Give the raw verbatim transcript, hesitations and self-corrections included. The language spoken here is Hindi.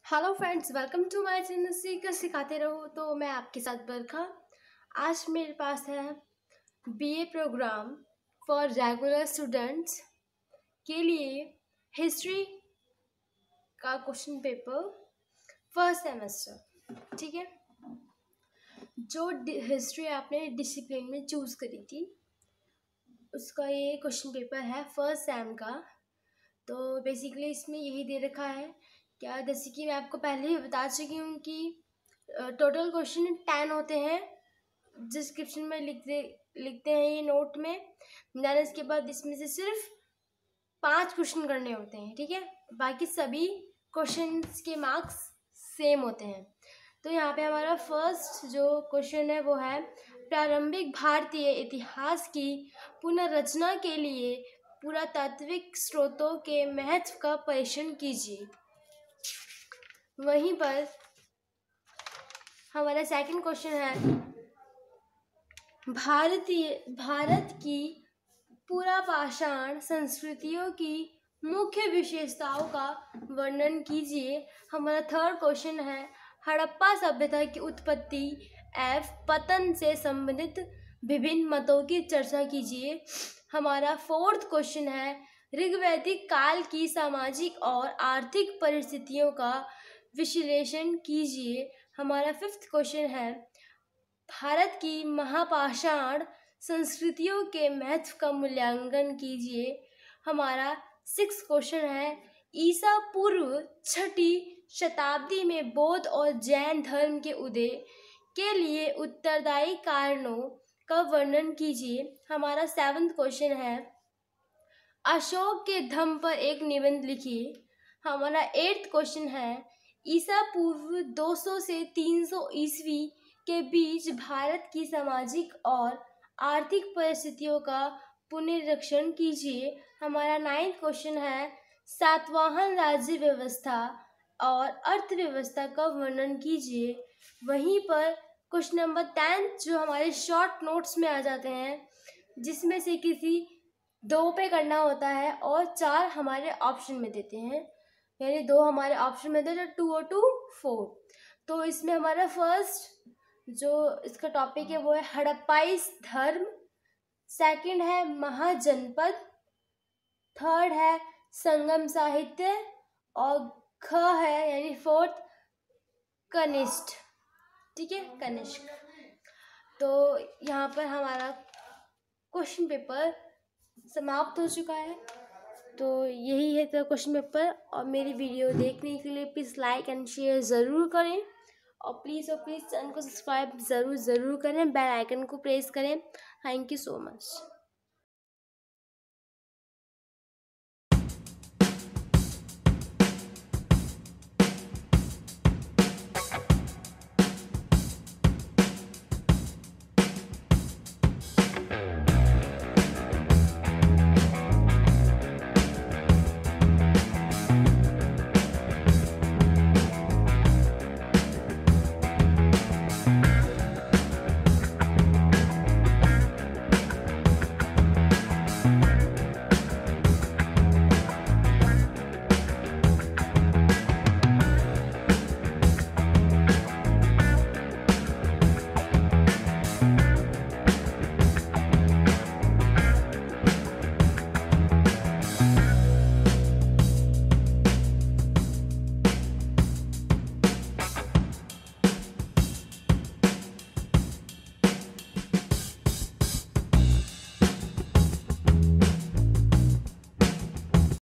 Hello friends, welcome to my channel सीखकर सिखाते रहो। तो मैं आपके साथ बरखा। आज मेरे पास है BA program for regular students के लिए हिस्ट्री का क्वेश्चन पेपर फर्स्ट सेमेस्टर। ठीक है, जो हिस्ट्री आपने डिसिप्लिन में चूज़ करी थी उसका ये क्वेश्चन पेपर है फर्स्ट सेम का। तो बेसिकली इसमें यही दे रखा है क्या, जैसे कि मैं आपको पहले ही बता चुकी हूँ कि टोटल क्वेश्चन टेन होते हैं। डिस्क्रिप्शन में लिखते लिखते हैं ये नोट में। देन इसके बाद इसमें से सिर्फ पांच क्वेश्चन करने होते हैं। ठीक है, बाकी सभी क्वेश्चन के मार्क्स सेम होते हैं। तो यहाँ पे हमारा फर्स्ट जो क्वेश्चन है वो है प्रारंभिक भारतीय इतिहास की पुनर्रचना के लिए पुरातात्विक स्रोतों के महत्व का परीक्षण कीजिए। वहीं पर हमारा सेकंड क्वेश्चन है भारतीय भारत की पुरापाषाण संस्कृतियों की मुख्य विशेषताओं का वर्णन कीजिए। हमारा थर्ड क्वेश्चन है हड़प्पा सभ्यता की उत्पत्ति एवं पतन से संबंधित विभिन्न मतों की चर्चा कीजिए। हमारा फोर्थ क्वेश्चन है ऋग्वैदिक काल की सामाजिक और आर्थिक परिस्थितियों का विश्लेषण कीजिए। हमारा फिफ्थ क्वेश्चन है भारत की महापाषाण संस्कृतियों के महत्व का मूल्यांकन कीजिए। हमारा सिक्स क्वेश्चन है ईसा पूर्व छठी शताब्दी में बौद्ध और जैन धर्म के उदय के लिए उत्तरदायी कारणों का वर्णन कीजिए। हमारा सेवंथ क्वेश्चन है अशोक के धम्म पर एक निबंध लिखिए। हमारा एट्थ क्वेश्चन है ईसा पूर्व दो सौ से तीन सौ ईस्वी के बीच भारत की सामाजिक और आर्थिक परिस्थितियों का पुनरीक्षण कीजिए। हमारा नाइन्थ क्वेश्चन है सातवाहन राज्य व्यवस्था और अर्थव्यवस्था का वर्णन कीजिए। वहीं पर क्वेश्चन नंबर टेन जो हमारे शॉर्ट नोट्स में आ जाते हैं, जिसमें से किसी दो पे करना होता है और चार हमारे ऑप्शन में देते हैं, यानी दो हमारे ऑप्शन में देते हैं टू और टू फोर। तो इसमें हमारा फर्स्ट जो इसका टॉपिक है वो है हड़प्पाई धर्म, सेकंड है महाजनपद, थर्ड है संगम साहित्य और ख है यानी फोर्थ कनिष्ठ। ठीक है, कनिष्क। तो यहाँ पर हमारा क्वेश्चन पेपर समाप्त हो चुका है। तो यही है तो क्वेश्चन पेपर। और मेरी वीडियो देखने के लिए प्लीज़ लाइक एंड शेयर ज़रूर करें और प्लीज़ और प्लीज़ चैनल को सब्सक्राइब ज़रूर ज़रूर करें, बेल आइकन को प्रेस करें। Thank you so much.